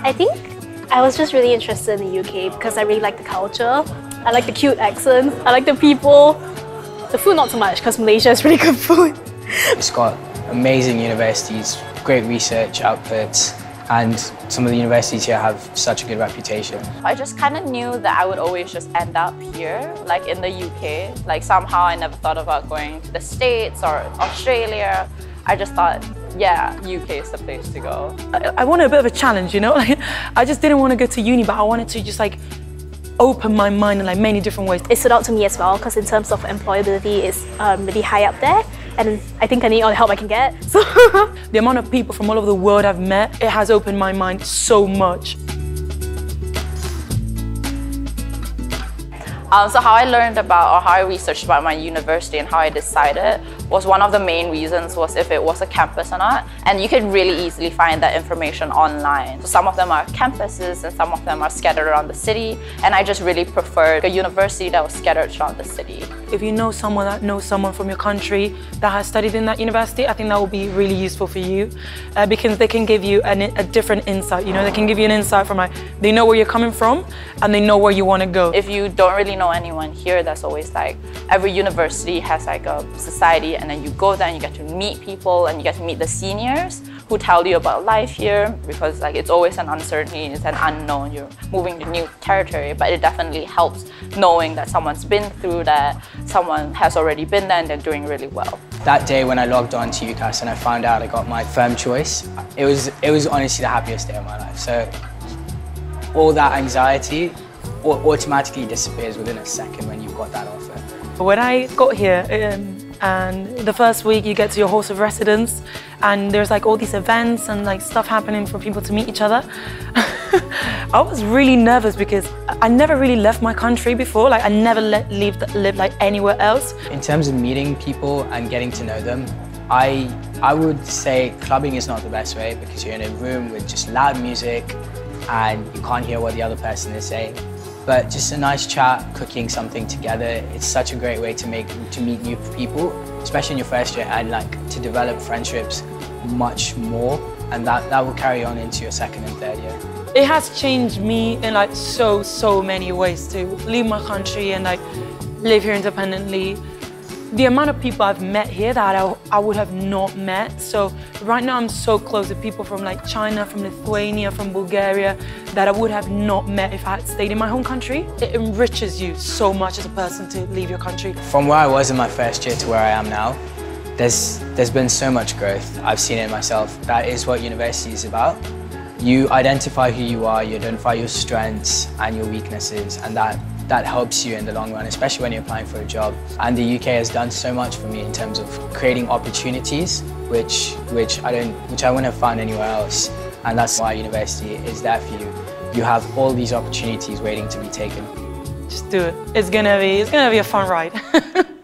I think I was just really interested in the UK because I really like the culture. I like the cute accents, I like the people. The food not so much because Malaysia is really good food. It's got amazing universities, great research outputs, and some of the universities here have such a good reputation. I just kind of knew that I would always just end up here, like in the UK. Like somehow I never thought about going to the States or Australia. I just thought, yeah, UK is the place to go. I wanted a bit of a challenge, you know? Like, I just didn't want to go to uni, but I wanted to just like open my mind in like many different ways. It stood out to me as well because in terms of employability, it's really high up there. And I think I need all the help I can get. So the amount of people from all over the world I've met, it has opened my mind so much. So how I learned about, or how I researched about my university and how I decided was one of the main reasons was if it was a campus or not. And you can really easily find that information online. So some of them are campuses and some of them are scattered around the city. And I just really preferred a university that was scattered around the city. If you know someone that knows someone from your country that has studied in that university, I think that will be really useful for you because they can give you a different insight. You know, they can give you an insight from like, they know where you're coming from and they know where you want to go. If you don't really know anyone here, that's always like, every university has like a society and then you go there and you get to meet people and you get to meet the seniors who tell you about life here because like it's always an uncertainty, it's an unknown, you're moving to new territory, but it definitely helps knowing that someone's been through that, someone has already been there and they're doing really well. That day when I logged on to UCAS and I found out I got my firm choice, it was honestly the happiest day of my life. So all that anxiety automatically disappears within a second when you've got that offer. When I got here, and the first week you get to your halls of residence and there's like all these events and like stuff happening for people to meet each other. I was really nervous because I never really left my country before. Like I never lived like anywhere else. In terms of meeting people and getting to know them, I would say clubbing is not the best way because you're in a room with just loud music and you can't hear what the other person is saying. But just a nice chat, cooking something together, it's such a great way to meet new people, especially in your first year, and like to develop friendships much more, and that will carry on into your second and third year. It has changed me in like so many ways to leave my country and like live here independently. The amount of people I've met here that I would have not met. So right now I'm so close to people from like China, from Lithuania, from Bulgaria that I would have not met if I had stayed in my home country. It enriches you so much as a person to leave your country. From where I was in my first year to where I am now, there's been so much growth. I've seen it myself. That is what university is about. You identify who you are, you identify your strengths and your weaknesses, and that helps you in the long run, especially when you're applying for a job. And the UK has done so much for me in terms of creating opportunities, which I wouldn't have found anywhere else. And that's why university is there for you. You have all these opportunities waiting to be taken. Just do it. It's gonna be a fun ride.